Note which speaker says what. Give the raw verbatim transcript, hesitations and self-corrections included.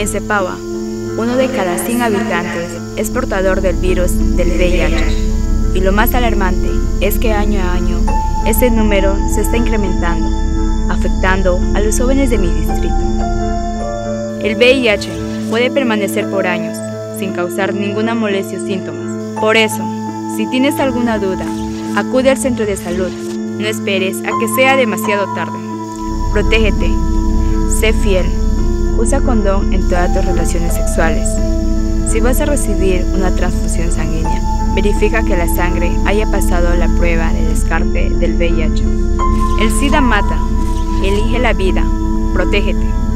Speaker 1: En Cepagua, uno de cada cien habitantes es portador del virus del V I H. Y lo más alarmante es que año a año ese número se está incrementando, afectando a los jóvenes de mi distrito. El V I H puede permanecer por años sin causar ninguna molestia o síntomas. Por eso, si tienes alguna duda, acude al centro de salud. No esperes a que sea demasiado tarde. Protégete, sé fiel, usa condón en todas tus relaciones sexuales. Si vas a recibir una transfusión sanguínea, verifica que la sangre haya pasado la prueba de descarte del V I H. El SIDA mata, elige la vida, protégete.